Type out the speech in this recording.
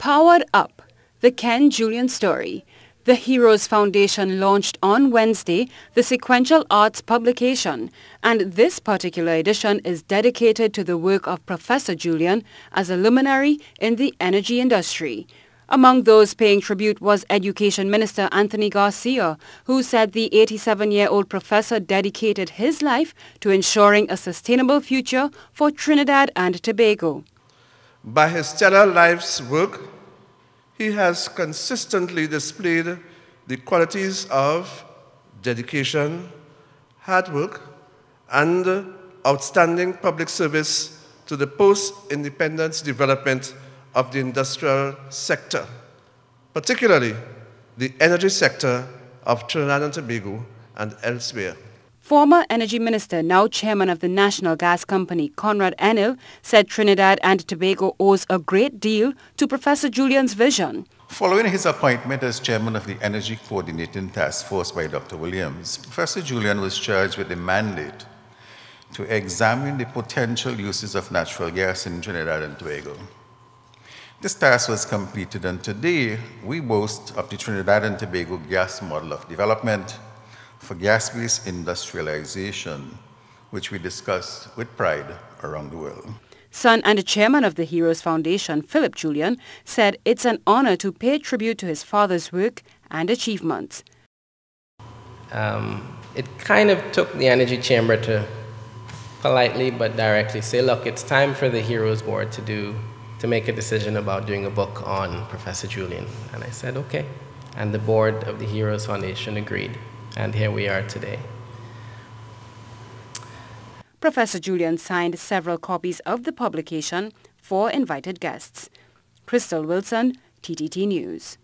Powered Up, the Ken Julien story. The Heroes Foundation launched on Wednesday the sequential arts publication, and this particular edition is dedicated to the work of Professor Julien as a luminary in the energy industry. Among those paying tribute was Education Minister Anthony Garcia, who said the 87-year-old professor dedicated his life to ensuring a sustainable future for Trinidad and Tobago. By his stellar life's work, he has consistently displayed the qualities of dedication, hard work, and outstanding public service to the post-independence development of the industrial sector, particularly the energy sector of Trinidad and Tobago and elsewhere. Former Energy Minister, now Chairman of the National Gas Company, Conrad Enil, said Trinidad and Tobago owes a great deal to Professor Julien's vision. Following his appointment as Chairman of the Energy Coordinating Task Force by Dr. Williams, Professor Julien was charged with the mandate to examine the potential uses of natural gas in Trinidad and Tobago. This task was completed, and today we boast of the Trinidad and Tobago gas model of development for gas-based industrialization, which we discuss with pride around the world. Son and chairman of the Heroes Foundation, Philip Julien, said it's an honor to pay tribute to his father's work and achievements. It kind of took the Energy Chamber to politely but directly say, look, it's time for the Heroes Board to make a decision about doing a book on Professor Julien. And I said, okay. And the board of the Heroes Foundation agreed. And here we are today. Professor Julien signed several copies of the publication for invited guests. Khrystal Wilson, TTT News.